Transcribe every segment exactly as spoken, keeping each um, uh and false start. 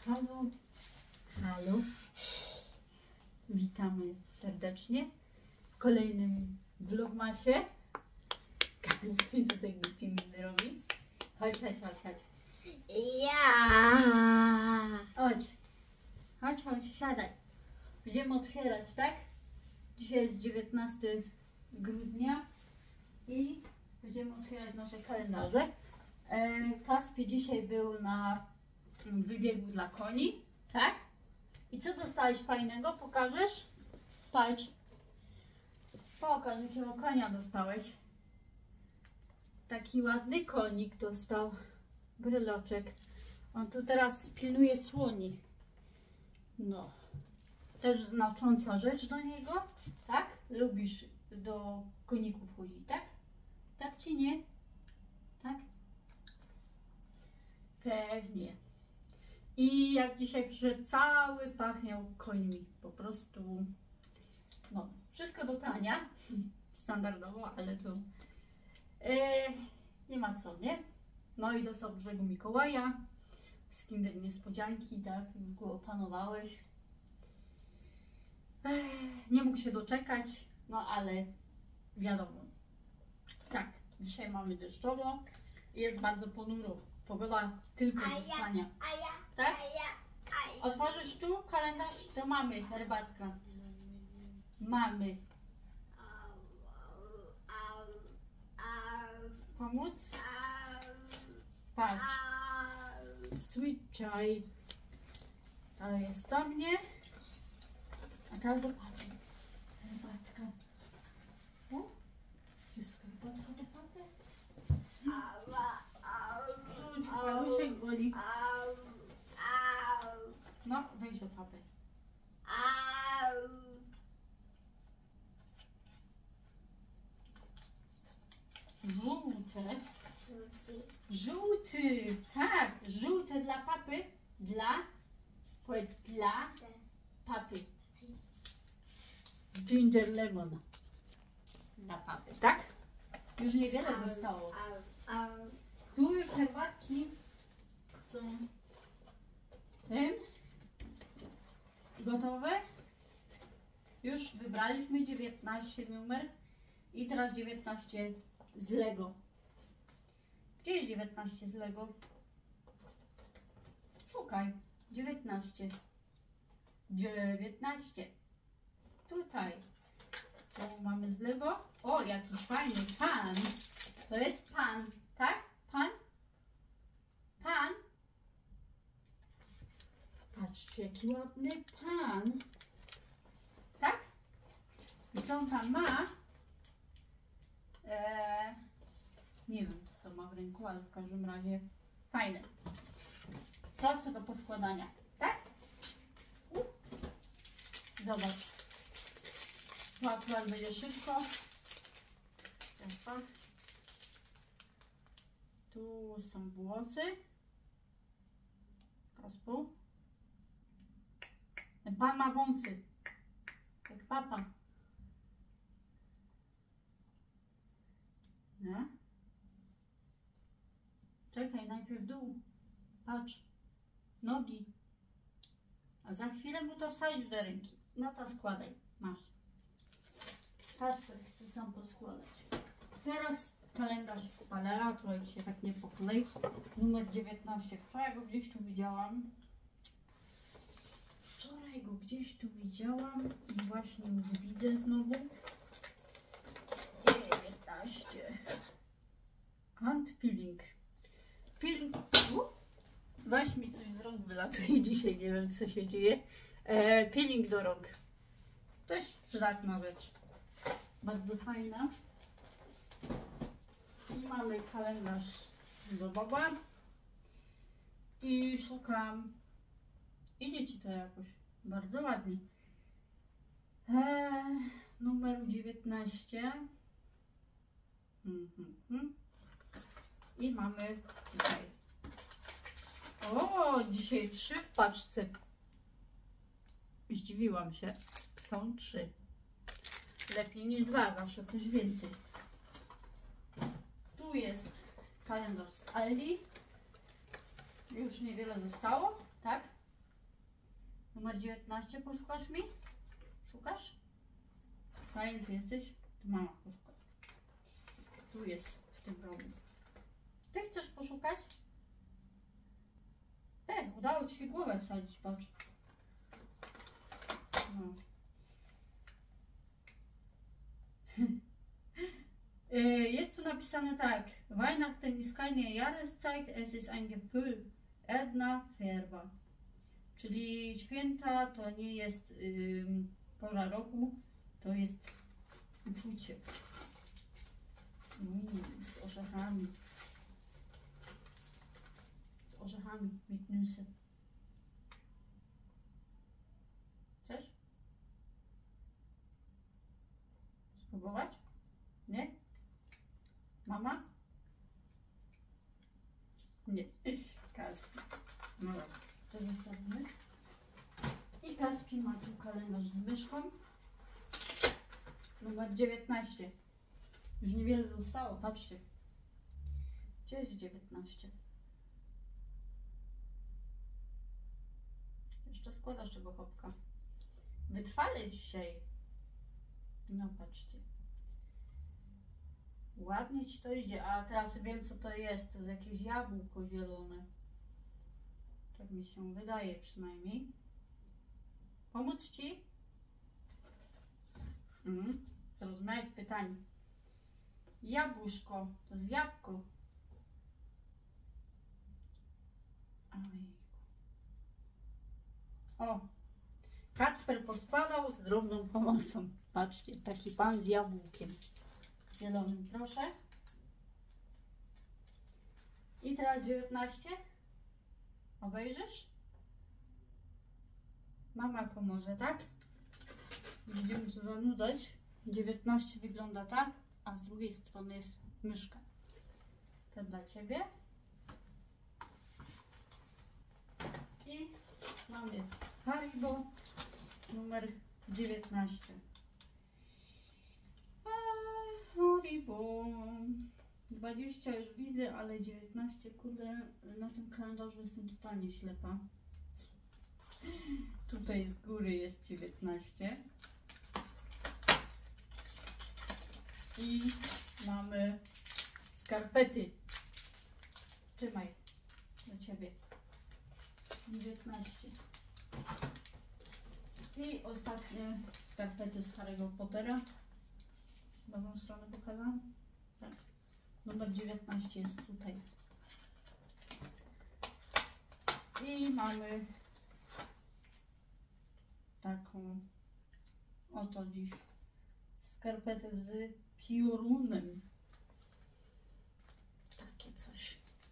Halo, halo, witamy serdecznie w kolejnym vlogmasie. Każdy tutaj głupi miny robi. Chodź, chodź, chodź, chodź. Ja. Chodź, chodź, chodź, siadaj. Będziemy otwierać, tak? Dzisiaj jest dziewiętnastego grudnia i będziemy otwierać nasze kalendarze. Kaspi dzisiaj był na wybiegu dla koni, tak? I co dostałeś fajnego? Pokażesz? Patrz. Pokaż, jakiego konia dostałeś. Taki ładny konik dostał. Bryloczek. On tu teraz pilnuje słoni. No. Też znacząca rzecz do niego, tak? Lubisz do koników chodzić, tak? Tak czy nie? Tak? Pewnie. I jak dzisiaj przyszedł, cały pachniał końmi. Po prostu, no, wszystko do prania. Standardowo, ale to e, nie ma co, nie? No i dostał brzegu Mikołaja. Z Kinder niespodzianki, tak? Już go opanowałeś. E, nie mógł się doczekać, no ale wiadomo. Tak, dzisiaj mamy deszczowo. Jest bardzo ponuro. Pogoda tylko do spania. A ja, tak? a ja, a ja. Otworzysz tu kalendarz, to mamy herbatka. Mamy. Pomóc? Patrz. Sweet chai. To jest do mnie. A teraz do papy. Herbatka. O? Jest herbatka do papy? Czuć, paluszek boli. No, wejdź do papy. Żółte. Żółty. Tak, żółte dla papy. Dla. Powiedz dla papy. Ginger lemon. Dla papy, tak? Już niewiele zostało. Tu już herbatki są tym gotowe. Już wybraliśmy dziewiętnaście numer i teraz dziewiętnaście z Lego. Gdzie jest dziewiętnaście z Lego? Szukaj. dziewiętnaście. dziewiętnaście. Tutaj. Tu mamy z Lego. O, jakiś fajny pan. To jest pan, tak? Pan? Pan? Patrzcie, jaki ładny pan. Tak? I co on tam ma? Eee, nie wiem, co to ma w ręku, ale w każdym razie fajne. Proste do poskładania, tak? U. Zobacz. Tu akurat będzie szybko. Tu są włosy. Kaspu. Ten pan ma wąsy. Jak papa. Nie? Czekaj, najpierw dół. Patrz. Nogi. A za chwilę mu to wsadzisz do ręki. No to składaj. Masz. Kasper chce sam poskładać. Teraz kalendarz Palera, trochę się tak nie poklei. Numer dziewiętnaście. Wczoraj go gdzieś tu widziałam. Wczoraj go gdzieś tu widziałam i właśnie już widzę znowu. dziewiętnaście. Hand peeling. Peeling. Zaś mi coś z rąk wylatuje dzisiaj, nie wiem co się dzieje. E, peeling do rąk. Też przydatna rzecz. Bardzo fajna. I mamy kalendarz do Boba. I szukam. Idzie ci to jakoś. Bardzo ładnie. Eee, numer dziewiętnaście. Mm-hmm. I mamy tutaj. O, dzisiaj trzy w paczce. Zdziwiłam się. Są trzy. Lepiej niż dwa, zawsze coś więcej. Tu jest kalendarz z Aldi. Już niewiele zostało, tak? Numer dziewiętnaście, poszukasz mi? Szukasz? Zajęty jesteś? To mama poszuka. Tu jest, w tym rogu. Ty chcesz poszukać? E, udało ci się głowę wsadzić, patrz. No. Jest tu napisane tak. Weihnachten ist keine Jahreszeit, es ist ein Gefühl, edna Färbe. Czyli święta to nie jest ym, pora roku, to jest uczucie. Mm, z orzechami. Z orzechami, mit Nüsse. Chcesz? Spróbować? Nie? Mama? Nie. Kaspi. No dobra, to zostawimy. I Kaspi ma tu kalendarz z myszką. Numer dziewiętnaście. Już niewiele zostało, patrzcie. Gdzie jest dziewiętnaście? Jeszcze składasz tego chopka. Wytrwale dzisiaj. No patrzcie. Ładnie ci to idzie. A teraz wiem, co to jest. To jest jakieś jabłko zielone. Tak mi się wydaje przynajmniej. Pomóc ci? Mhm. Zrozumiałeś pytanie. Jabłuszko. To jest jabłko. Ojejku. O! Kacper pospadał z drobną pomocą. Patrzcie, taki pan z jabłkiem zielonym, proszę. I teraz dziewiętnaście. Obejrzysz? Mama pomoże, tak? Będziemy się zanudzać. dziewiętnaście wygląda tak, a z drugiej strony jest myszka. To dla ciebie. I mamy Haribo numer dziewiętnaście. Haribo dwadzieścia już widzę, ale dziewiętnaście, kurde, na tym kalendarzu jestem totalnie ślepa. Tutaj z góry jest dziewiętnaście. I mamy skarpety. Trzymaj, do ciebie. dziewiętnaście. I ostatnie skarpety z Harry'ego Pottera. Nową stronę pokazałam? Tak. Numer dziewiętnaście jest tutaj. I mamy taką oto dziś skarpetę z piorunem. Takie coś.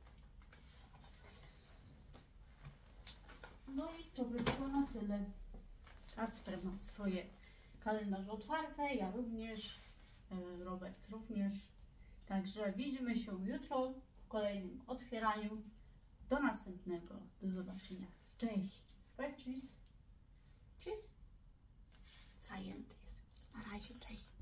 No i to by było na tyle. Kacper ma swoje kalendarze otwarte, ja również, Robert również. Także widzimy się jutro w kolejnym otwieraniu. Do następnego. Do zobaczenia. Cześć. Cześć. Cześć. Zajęty jest. Na razie, cześć.